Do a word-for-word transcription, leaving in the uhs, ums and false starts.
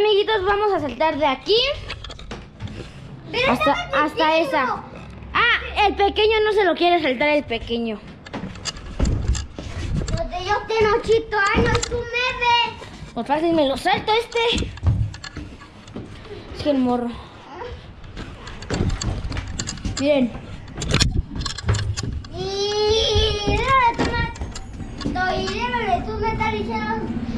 amiguitos, vamos a saltar de aquí hasta, hasta esa. Ah, el pequeño no se lo quiere saltar, el pequeño. Donde yo tengo ocho años, tú me ves. Pues fácil me lo salto este. Es que el morro. Miren. Y débale tú me... Y débale tú me estás diciendo...